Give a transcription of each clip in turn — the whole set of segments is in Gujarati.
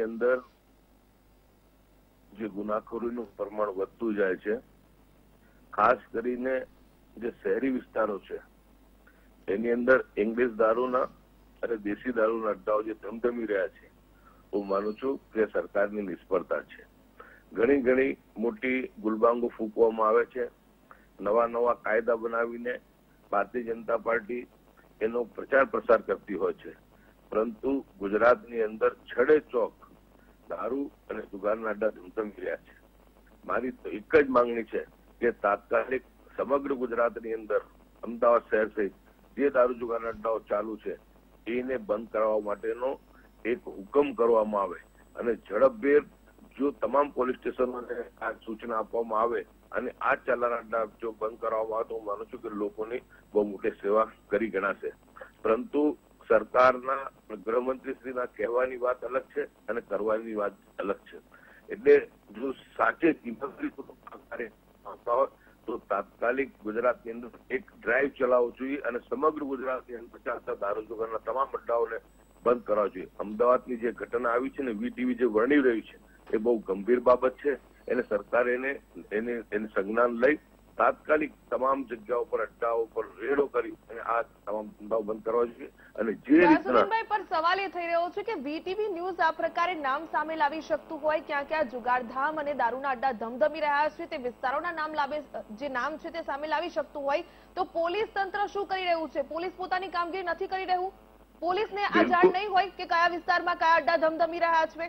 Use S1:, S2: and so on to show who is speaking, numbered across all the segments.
S1: અંદર જે ગુનાખોરીનું પ્રમાણ વધતું જાય છે, ખાસ કરીને જે શહેરી વિસ્તારો છે એની અંદર ઇંગ્લિશ દારૂના અને દેશી દારૂના અડ્ડાઓ જે ધમધમી રહ્યા છે, હું માનું છું કે સરકારની નિષ્ફળતા છે. ઘણી મોટી ગુલબાંગો ફૂંકવામાં આવે છે, નવા કાયદા બનાવીને ભારતીય જનતા પાર્ટી એનો પ્રચાર પ્રસાર કરતી હોય છે, પરંતુ ગુજરાતની અંદર છડે ચોક દારૂ અને જુગારના અડ્ડા ધમધમી રહ્યા છે. મારી તો એક જ માંગણી છે કે તાત્કાલિક સમગ્ર ગુજરાતની અંદર અમદાવાદ શહેર સહિત જે દારૂ જુગારના અડ્ડાઓ ચાલુ છે એને બંધ કરવા માટેનો એક હુકમ કરવામાં આવે અને ઝડપભેર જો તમામ પોલીસ સ્ટેશનોને આ સૂચના આપવામાં આવે અને આ ચાલના અડ્ડા જો બંધ કરવામાં આવે તો હું માનું છું કે લોકોની બહુ મોટી સેવા કરી ગણાશે. પરંતુ સરકારના ગૃહમંત્રીશ્રીના કહેવાની વાત અલગ છે અને કરવાની વાત અલગ છે. એટલે જો સાચે ઈમાનદારી હોય તો તાત્કાલિક ગુજરાતની અંદર એક ડ્રાઈવ ચલાવવો જોઈએ અને સમગ્ર ગુજરાતની અંદર ચાલતા દારૂ જુગારના તમામ અડ્ડાઓને બંધ કરવા જોઈએ. અમદાવાદની જે ઘટના આવી છે ને વીટીવી જે વર્ણવી રહ્યું છે એ બહુ ગંભીર બાબત છે. એને સરકારે એને સંજ્ઞાન લઈ તાત્કાલિક તમામ જગ્યાઓ પર અડ્ડાઓ પર રેડો કરી અને આ તમામ ધંધાઓ બંધ કરવા જોઈએ. અને જે રીતના
S2: પર સવાલ એ થઈ રહ્યો છે કે વીટીવી ન્યૂઝ આ પ્રકારે નામ સામે લાવી શકતું હોય, ક્યાં ક્યાં જુગારધામ અને દારૂના અડ્ડા ધમધમી રહ્યા છે તે વિસ્તારોના નામ છે તે સામે લાવી શકતું હોય તો પોલીસ તંત્ર શું કરી રહ્યું છે? પોલીસ પોતાની કામગીરી નથી કરી રહ્યું? પોલીસને આ જાણ નહીં હોય કે કયા વિસ્તારમાં કયા અડ્ડા ધમધમી રહ્યા છે?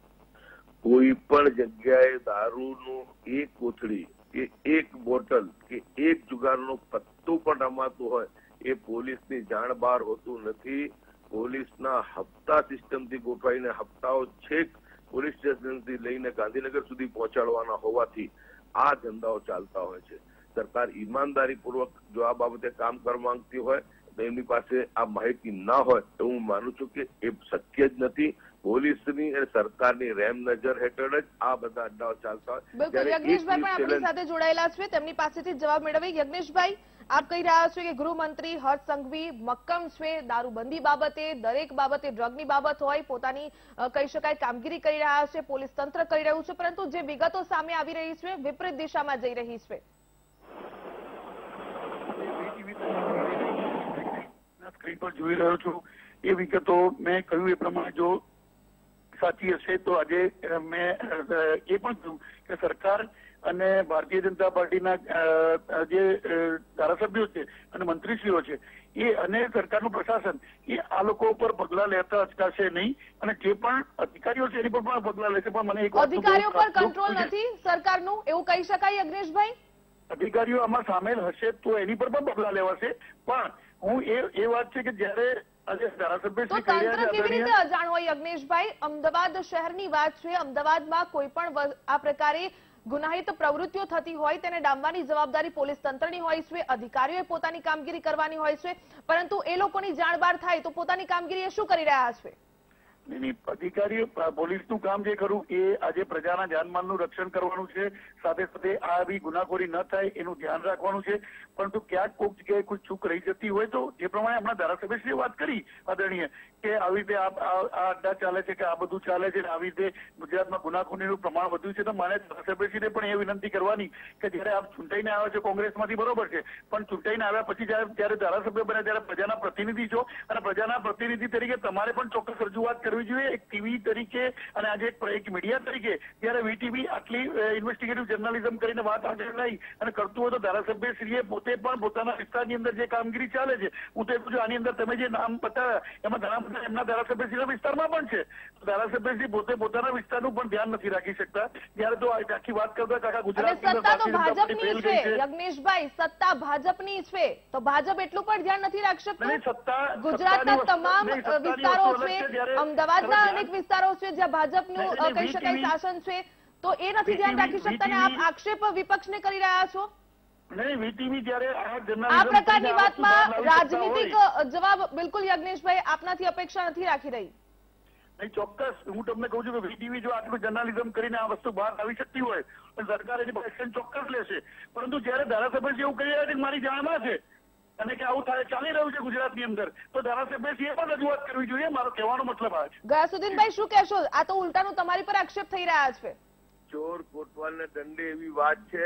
S1: કોઈ પણ જગ્યાએ દારૂનું એક કોથળી કે એક બોટલ કે એક જુગારનું પત્તું પણ રમાતું હોય એ પોલીસની જાણ બહાર હોતું નથી. પોલીસના હપ્તા સિસ્ટમથી ગોઠવાઈને હપ્તાઓ છેક પોલીસ સ્ટેશનથી લઈને ગાંધીનગર સુધી પહોંચાડવાના હોવાથી આ ધંધાઓ ચાલતા હોય છે. સરકાર ઈમાનદારીપૂર્વક જો આ બાબતે કામ કરવા માંગતી હોય તો એમની પાસે આ માહિતી ના હોય તો હું માનું છું કે એ શક્ય જ નથી. પોલીસની અને સરકારની રેમ નજર હેઠળ જ આ બધા અડ્ડાઓ ચાલતા
S2: હોય. યજ્ઞેશભાઈ પણ આપણી સાથે જોડાયેલા છે, તેમની પાસેથી જવાબ મેળવી. યજ્ઞેશભાઈ, આપ કહી રહ્યા છો કે ગૃહમંત્રી હર્ષ સંઘવી મક્કમ છે દારૂબંધી બાબતે, દરેક બાબતે ડ્રગની બાબત હોય પોતાની કહી શકાય કામગીરી કરી રહ્યા છે, પોલીસ તંત્ર કરી રહ્યું છે, પરંતુ જે વિગતો સામે આવી રહી છે વિપરીત દિશામાં જઈ રહી છે.
S3: સ્ક્રીન પર જોઈ રહ્યો છું એ વિગતો મેં કહ્યું એ પ્રમાણે જો સાચી હશે તો આજે મેં એ પણ કહ્યું કે સરકાર અને ભારતીય જનતા પાર્ટીના જે ધારાસભ્યો છે અને મંત્રીશ્રીઓ છે એ અને સરકારનું પ્રશાસન એ આ લોકો ઉપર પગલા લેતા અટકાશે નહીં અને જે પણ અધિકારીઓ છે એની પર પણ પગલા લેશે. પણ મને એક
S2: અધિકારીઓ પર કંટ્રોલ નથી સરકારનું એવું કહી શકાય યજ્ઞેશભાઈ?
S3: અધિકારીઓ આમાં સામેલ હશે તો એની પર પણ પગલા લેવાશે. પણ હું એ વાત છે કે જયારે
S2: કેવી રીતે અજાણ હોય યજ્ઞેશભાઈ? અમદાવાદ શહેરની વાત છે. અમદાવાદમાં કોઈ પણ આ પ્રકારે ગુનાહિત પ્રવૃત્તિઓ થતી હોય તેને ડામવાની જવાબદારી પોલીસ તંત્રની હોય છે, અધિકારીઓએ પોતાની કામગીરી કરવાની હોય છે, પરંતુ એ લોકોની જાણ બહાર થાય તો પોતાની કામગીરી એ શું કરી રહ્યા છે?
S3: અધિકારીઓ પોલીસનું કામ જે ખરું એ આજે પ્રજાના જાનમાલનું રક્ષણ કરવાનું છે, સાથે સાથે આ આવી ગુનાખોરી ન થાય એનું ધ્યાન રાખવાનું છે. પરંતુ ક્યાંક કોઈક જગ્યાએ કોઈ ચૂક રહી જતી હોય તો જે પ્રમાણે આપણા ધારાસભ્યશ્રીએ વાત કરી આદરણીય કે આવી રીતે આ અડ્ડા ચાલે છે કે આ બધું ચાલે છે, આવી રીતે ગુજરાતમાં ગુનાખોરીનું પ્રમાણ વધ્યું છે, તો મારે ધારાસભ્યશ્રીને પણ એ વિનંતી કરવાની કે જયારે આપ ચૂંટાઈને આવ્યા છો કોંગ્રેસમાંથી બરોબર છે, પણ ચૂંટાઈને આવ્યા પછી જયારે ધારાસભ્ય બને ત્યારે પ્રજાના પ્રતિનિધિ છો અને પ્રજાના પ્રતિનિધિ તરીકે તમારે પણ ચોક્કસ રજૂઆત કરવી જોઈએ એક ટીવી તરીકે અને આજે એક મીડિયા તરીકે. ત્યારે વીટીવી આટલી ઇન્વેસ્ટિગેટિવ જર્નલિઝમ કરીને વાત આગળ લઈ અને કરતું હોય તો ધારાસભ્યશ્રીએ પોતે પણ પોતાના વિસ્તારની અંદર જે કામગીરી ચાલે છે, હું તો એટલું આની અંદર તમે જે નામ બતાવ્યા એમાં ઘણા બધા એમના ધારાસભ્યશ્રીના વિસ્તારમાં પણ છે. ધારાસભ્યશ્રી પોતે પોતાના વિસ્તારનું પણ ધ્યાન નથી રાખી શકતા. ત્યારે તો આખી વાત કરતા કાકા ગુજરાતની
S2: યજ્ઞેશભાઈ સત્તા ભાજપની છે તો ભાજપ એટલું પણ ધ્યાન નથી રાખી શકતું? ગુજરાતના તમામ વિસ્તારો છે, અમદાવાદના અનેક વિસ્તારો છે જ્યાં ભાજપનું કહી શકાય શાસન છે, તો એ નથી ધ્યાન રાખી શકતા અને આપ આક્ષેપ વિપક્ષને કરી રહ્યા છો? આ પ્રકારની વાતમાં રાજનીતિક જવાબ બિલકુલ યજ્ઞેશભાઈ આપનાથી અપેક્ષા નથી રાખી રહી.
S3: ચોક્કસ હું તમને કહું છું કે વીટીવી જો આટલું જર્નલિઝમ કરીને આ વસ્તુ બહાર આવી શકતી હોય તો સરકાર એની પર એક્શન ચોક્કસ લેશે. પરંતુ જયારે ધારાસભ્ય એવું કહી રહ્યા છે મારી જાણમાં છે અને કે આવું ચાલી રહ્યું છે ગુજરાતની અંદર, તો ધારાસભ્યશ્રીએ પણ રજૂઆત કરવી જોઈએ. મારો કહેવાનો મતલબ આ છે.
S2: ગયાસુદ્દીનભાઈ, શું કહેશો? આ તો ઉલટાનું તમારી પર આક્ષેપ થઈ રહ્યા છે.
S1: ચોર કોટવાલને દંડે એવી વાત છે.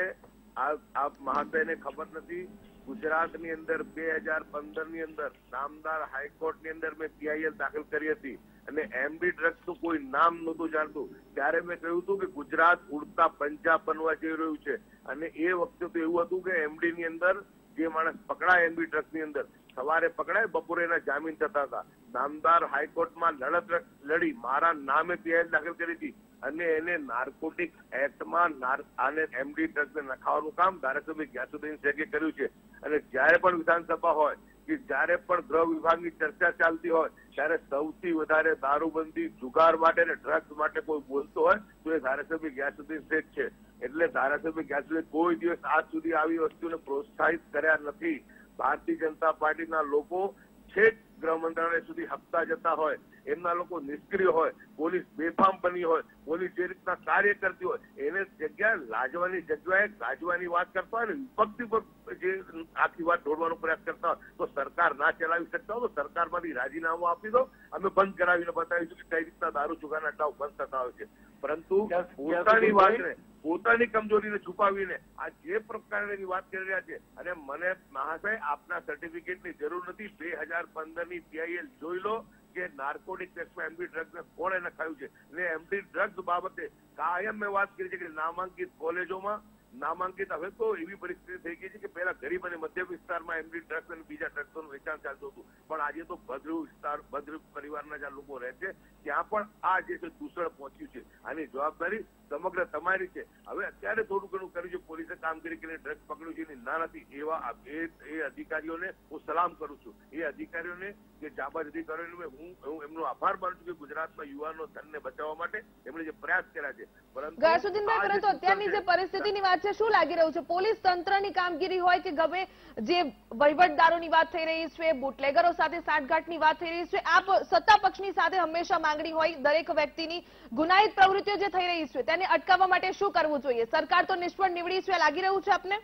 S1: આપ મહાશયને ખબર નથી, ગુજરાતની અંદર 2015ની અંદર નામદાર હાઈકોર્ટની અંદર મેં PIL દાખલ કરી હતી અને MD ડ્રગ્સનું કોઈ નામ નહોતું જાણતું. ત્યારે મેં કહ્યું હતું કે ગુજરાત ઉડતા પંજાબ બનવા જઈ રહ્યું છે. અને એ વખતે તો એવું હતું કે MD ની અંદર જે માણસ પકડાય MD ડ્રગ્સની અંદર સવારે પકડાય, બપોરે એના જામીન થતા હતા. નામદાર હાઈકોર્ટમાં લડત લડી મારા નામે PIL દાખલ કરી હતી અને એને નાર્કોટિક એક્ટમાં આને MD ડ્રગ્સને નખાવાનું કામ ધારાસભ્ય ગ્યાસુદ્દીન શેખે કર્યું છે. અને જ્યારે પણ વિધાનસભા હોય કે જ્યારે પણ ગૃહ વિભાગની ચર્ચા ચાલતી હોય ત્યારે સૌથી વધારે દારૂબંધી, જુગાર માટે અને ડ્રગ્સ માટે કોઈ બોલતો હોય તો એ ધારાસભ્ય ગ્યાસુદ્દીન શેખ છે. એટલે ધારાસભ્ય ગ્યાસુદ્દીન કોઈ દિવસ આજ સુધી આવી વસ્તુને પ્રોત્સાહિત કર્યા નથી. ભારતીય જનતા પાર્ટીના લોકો છેક ગૃહ મંત્રાલય સુધી હપ્તા જતા હોય, એમના લોકો નિષ્ક્રિય હોય, પોલીસ બેફામ બની હોય, પોલીસ જે રીતના કાર્ય કરતી હોય એને જગ્યાએ લાજવાની જગ્યાએ ગાજવાની વાત કરતા હોય ને વિપક્ષી પર જે આખી વાત ઢોળવાનો પ્રયાસ કરતા હોય તો સરકાર ના ચલાવી શકતા હોય તો સરકારમાંથી રાજીનામું આપી દો, અમે બંધ કરાવીને બતાવીશું કે કઈ રીતના દારૂ જુગારના અડ્ડાઓ બંધ થતા હોય છે. પરંતુ પોતાની વાતને, પોતાની કમજોરીને છુપાવીને આ જે પ્રકારની વાત કરી રહ્યા છે. અને મને મહાશય આપના સર્ટિફિકેટની જરૂર નથી. 2015ની PIL જોઈ લો કે નાર્કોટિક ટેક્સમાં MD ડ્રગ્સને કોણે નખાયું છે. અને MD ડ્રગ્સ બાબતે કાયમ મેં વાત કરી છે કે નામાંકિત કોલેજોમાં નામાંકિત, હવે તો એવી પરિસ્થિતિ થઈ ગઈ છે કે પહેલા ગરીબ અને મધ્યમ વિસ્તારમાં MD ડ્રગ્સ અને બીજા ડ્રગ્સોનું વેચાણ ચાલતું હતું, પણ આજે તો ભદ્ર વિસ્તાર, ભદ્ર પરિવારના જ્યાં લોકો રહે છે ત્યાં પણ આ જે છે દૂષણ પહોંચ્યું છે. આની જવાબદારી સમગ્ર તમારી છે. હવે અત્યારે થોડું ઘણું કર્યું છે, પોલીસે કામગીરી કરીને ડ્રગ્સ પકડ્યું છે એની ના નથી. એવા એ અધિકારીઓને હું સલામ કરું છું. એ અધિકારીઓને જે જાબાજ અધિકારીઓને હું એમનો આભાર માનું છું કે ગુજરાતમાં યુવાનો ધનને બચાવવા માટે એમણે જે પ્રયાસ કર્યા છે.
S2: ગયાસુદ્દીનભાઈ, પરંતુ અત્યારની જે પરિસ્થિતિની વાત છે, શું લાગી રહ્યું છે? પોલીસ તંત્રની કામગીરી હોય કે ગમે જે વહીવટદારોની વાત થઈ રહી છે, બુટલેગરો સાથે સાંઠગાંઠની વાત થઈ રહી છે, આપ સત્તા પક્ષની સાથે હંમેશા માંગણી હોય દરેક વ્યક્તિની ગુનાહિત પ્રવૃત્તિઓ જે થઈ રહી છે તેને અટકાવવા માટે શું કરવું જોઈએ? સરકાર તો નિષ્ફળ નીવડી છે, લાગી રહ્યું છે આપને?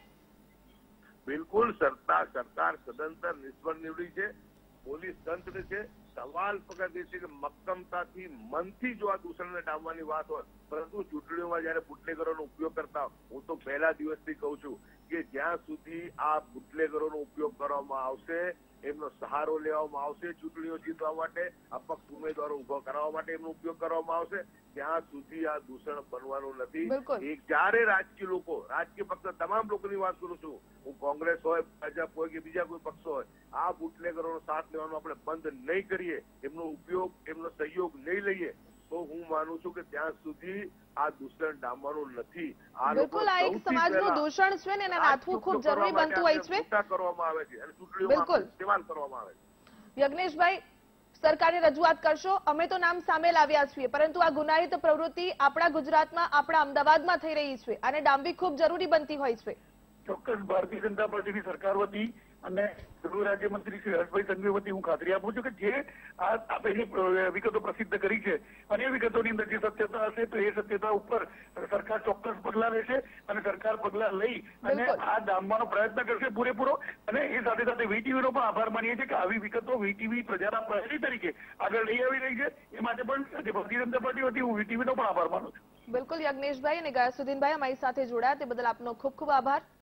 S1: બિલકુલ, સરકાર સદંતર નિષ્ફળ નીવડી છે. પોલીસ તંત્ર છે સવાલ પકડી છે કે મક્કમતાથી, મનથી જો આ દૂષણને ડામવાની વાત હોય, પરંતુ ચૂંટણીઓમાં જયારે બુટલેગરોનો ઉપયોગ કરતા, હું તો પહેલા દિવસથી કહું છું કે જ્યાં સુધી આ બુટલેગરોનો ઉપયોગ કરવામાં આવશે, એમનો સહારો લેવામાં આવશે, ચૂંટણીઓ જીતવા માટે, અપક્ષ ઉમેદવારો ઉભો કરવા માટે એમનો ઉપયોગ કરવામાં આવશે, ત્યાં સુધી આ દૂષણ બનવાનું નથી. જ્યારે રાજકીય લોકો, રાજકીય પક્ષના તમામ લોકોની વાત કરું છું, હું કોંગ્રેસ હોય, ભાજપ હોય કે બીજા કોઈ પક્ષ હોય, આ બુટલેગરોનો સાથ લેવાનું આપણે બંધ નહીં કરીએ, એમનો ઉપયોગ, એમનો સહયોગ નહીં લઈએ તો હું માનું છું કે ત્યાં સુધી આ દૂષણ ડામવાનું નથી.
S2: બિલકુલ, આ એક સમાજનું દૂષણ છે ને એને નાથવું ખૂબ જરૂરી બનતું હોય છે.
S1: કરવામાં આવે છે અને ચૂંટણીઓમાં ઇસ્તેમાલ કરવામાં આવે છે.
S2: યજ્ઞેશભાઈ, સરકારને રજૂઆત કરશો? અમે તો નામ સામે લાવ્યા છીએ, પરંતુ આ ગુનાહિત પ્રવૃત્તિ આપણા ગુજરાતમાં, આપણા અમદાવાદમાં થઈ રહી છે અને ડામવી ખૂબ જરૂરી બનતી હોય છે.
S3: ચોક્કસ ભારતીય જનતા પાર્ટીની સરકાર વતી અને ગૃહ રાજ્યમંત્રી શ્રી હર્ષભાઈ સંઘવી વતી હું ખાતરી આપું છું કે જે આપે જે વિગતો પ્રસિદ્ધ કરી છે અને એ વિગતોની અંદર જે સત્યતા હશે તો એ સત્યતા ઉપર સરકાર ચોક્કસ પગલાં લેશે અને સરકાર પગલાં લઈ અને આ ડામવાનો પ્રયત્ન કરશે પૂરેપૂરો. અને એ સાથે સાથે VTV નો પણ આભાર માનીએ છીએ કે આવી વિગતો VTV પ્રજાના પ્રતિનિધિ તરીકે આગળ લઈ આવી રહી છે. એ માટે પણ ભારતીય જનતા પાર્ટી વતી હું VTV નો પણ આભાર માનું છું.
S2: બિલકુલ યજ્ઞેશભાઈ અને ગયાસુદ્દીનભાઈ અમારી સાથે જોડાયા તે બદલ આપનો ખૂબ ખૂબ આભાર.